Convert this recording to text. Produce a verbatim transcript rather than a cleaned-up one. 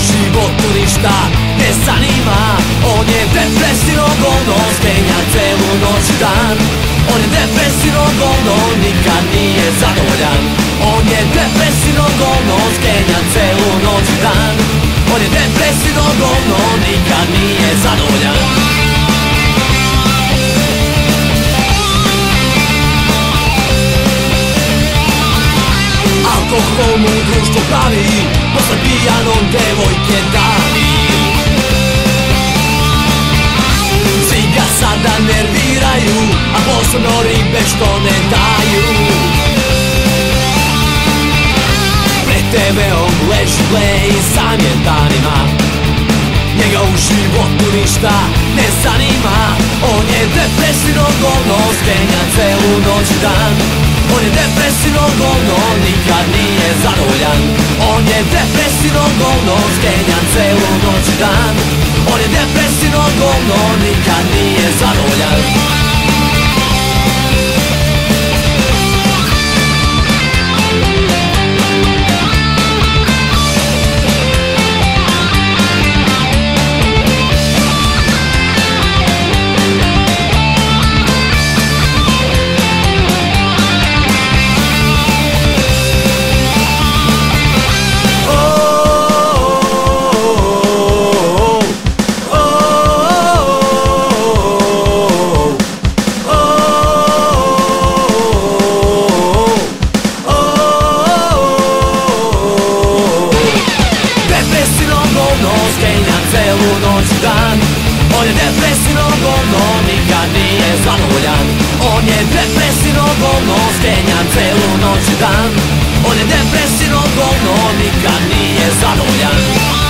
životu ništa ne zanima. On je depresivno govno, skenja celu noć i dan. On je depresivno govno, nikad nije zadovoljan. On je depresivno govno, skenja celu noć i dan. On je depresivno govno, nikad nije zadovoljan. Alkohol mu društvo pravi, posle pijanom devojke da. Svi ga sada nerviraju, a posebno ribe što ne daju. Pred te veom leži play, sam je danima. Njega u životu ništa ne zanima. On je depresivno govno, skenja celu noć i dan. On je depresivno govno, nikad nije zadovoljan. On je depresivno govno, skenja celu noć i dan. On je depresivno govno, nikad nije zadovoljan. On je depresivno govno, nikad nije zadovoljan. On je depresivno govno, skenja celu noć i dan. On je depresivno govno, nikad nije zadovoljan.